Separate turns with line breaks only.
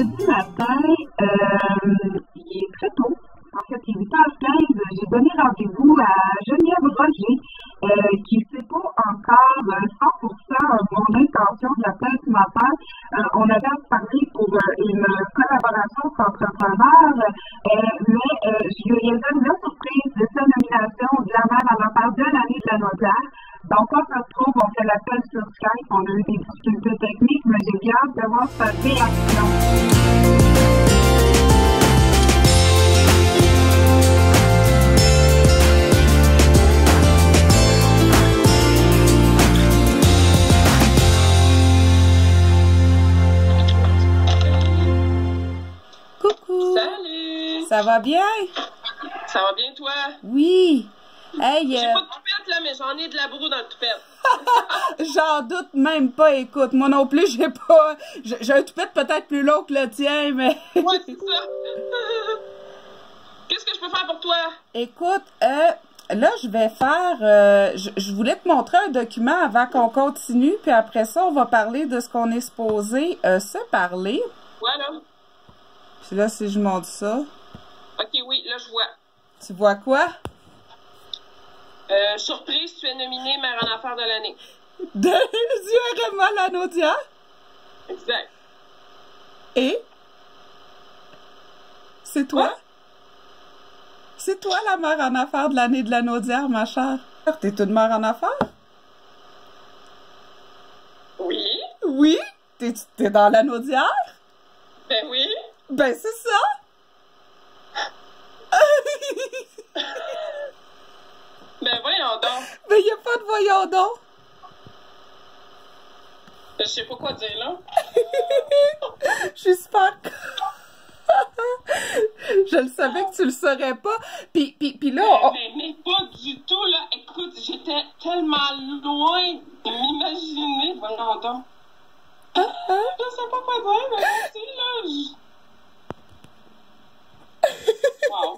jeudi matin, il est très tôt. En fait, il est 8h15. J'ai donné rendez-vous à Geneviève Roger, qui ne sait pas encore 100% mon intention de la fête ce matin. On avait parlé pour une collaboration entrepreneur, mais je lui ai donné la surprise de sa nomination de la mère à l'affaire de l'année de la Naudière. Donc, on se retrouve, on fait l'appel sur Skype, on a eu des difficultés techniques, mais j'ai bien hâte de voir sa réaction.
Coucou!
Salut!
Ça va bien?
Ça va bien, toi?
Oui! Hey!
J'ai pas de toupette, là, mais j'en ai de la broue dans le toupette.
J'en doute même pas, écoute. Moi non plus, j'ai pas... J'ai un toupette peut-être plus long que le tien, mais...
Ouais, c'est ça! Qu'est-ce que je peux faire pour toi?
Écoute, là, je vais faire... je voulais te montrer un document avant qu'on continue, puis après ça, on va parler de ce qu'on est supposé se parler.
Voilà.
Puis là, si je montre ça...
Ok, oui, là, je vois.
Tu vois quoi?
Surprise, tu es nominée mère en affaires de l'année.
Du RMA La Naudière?
Exact.
Et? C'est toi?
Quoi?
C'est toi la mère en affaires de l'année de la Naudière, ma chère. T'es une mère en affaires?
Oui?
Oui? T'es dans la Naudière?
Ben oui.
Ben c'est ça!
Ben voyons donc.
Mais y a pas de voyons donc!
Je sais pas quoi dire, là.
Je suis super... Je le savais que tu le saurais pas. Puis là...
Mais pas du tout, là. Écoute, j'étais tellement loin de m'imaginer. Voyons donc. Je sais pas quoi dire, mais aussi, là, Wow.